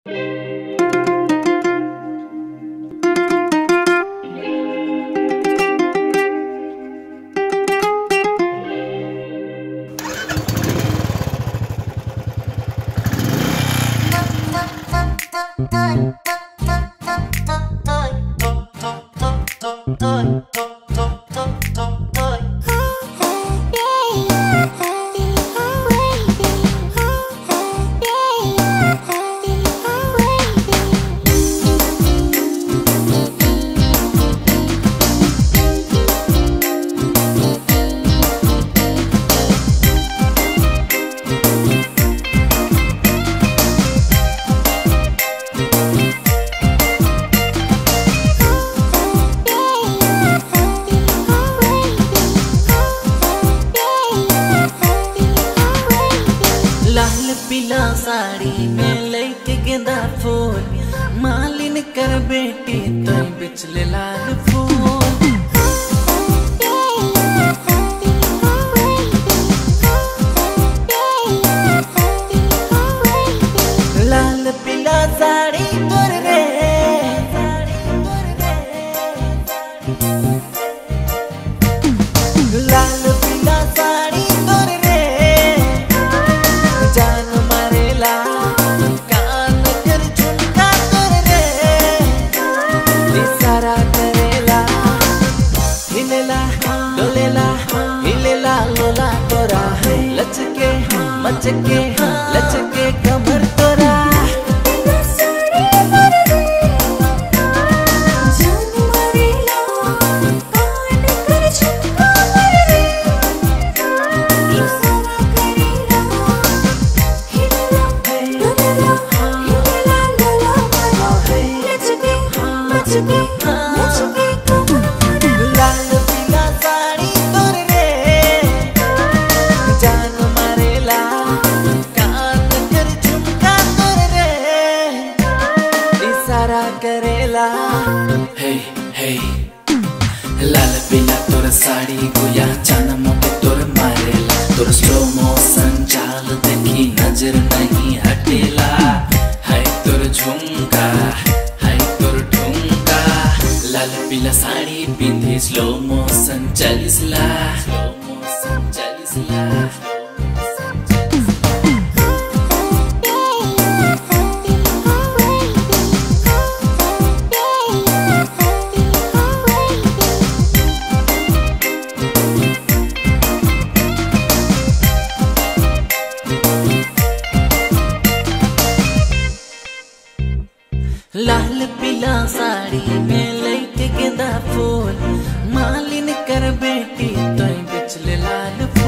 पीला साड़ी में लेके गेंदा फूल मालिन कर बेटी तो बिचले लाल फूल। लाल पीला साड़ी तोर रे लाल पीला साड़ी तोर रे जान मारेला कान कर झुमका तोर रे इशारा करेला हिलेला डोलेला हिलेला लोला तोरा लचके मचके लचके कमर तोरा। लाल पीला साड़ी तोर रे जान मारेला कान कर झुमका तोर रे इशारा करेला। हे हे लाल पीला तोर साड़ी गोया जान मोके तोर मारेला तोर स्लो मोशन चाल देखी नजर नहीं हटेला। है तोर झुमका लाल पीला साड़ी पिंधी स्लो मोशन चलिसला लाल पीला साड़ी में लेके गेंदा फूल मालिन कर बेटी तो बिचले लाल